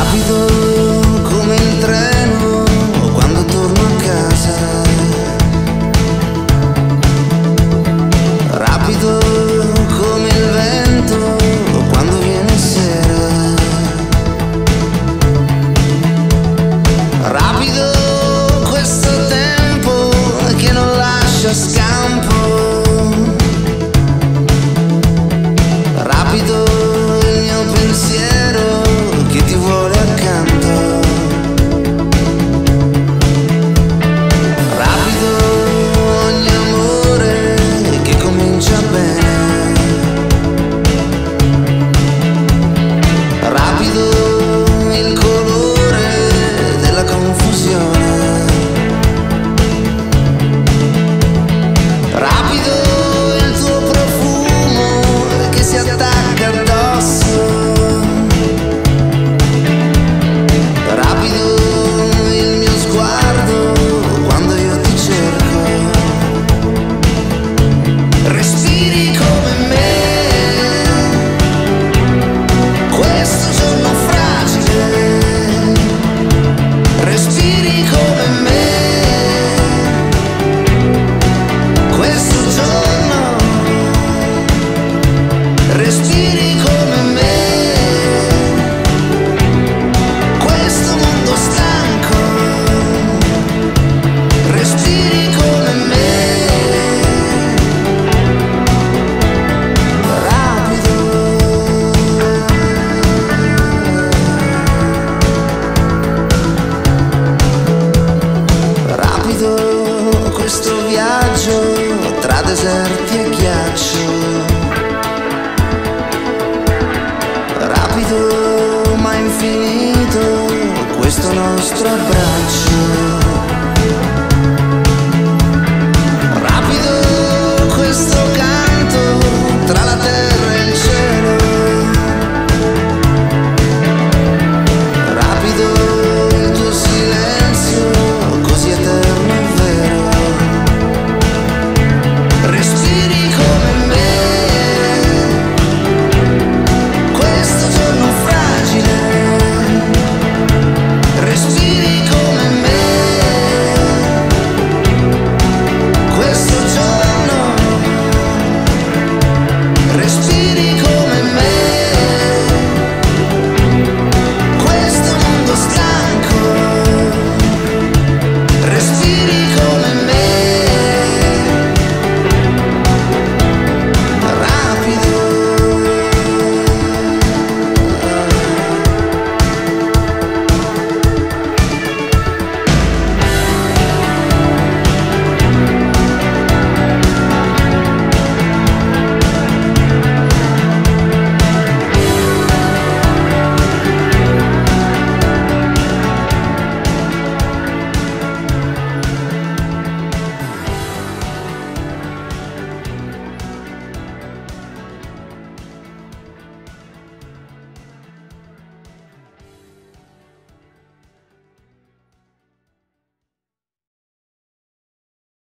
Rapido come il treno quando torno a casa, rapido come il vento quando viene sera, rapido questo tempo che non lascia scampo, rapido il mio pensiero che ti vuole accanto, rapido ogni amore che comincia bene, rapido il colore della confusione, rapido il tuo profumo che si attacca addosso, rapido il mio sguardo quando io ti cerco, respiri come me questo giorno fragile, respiri come me questo giorno, respiri come me questo mondo stanco, respiri come me, rapido, rapido questo viaggio tra deserti e ghiaccio, rapido ma infinito questo nostro abbraccio.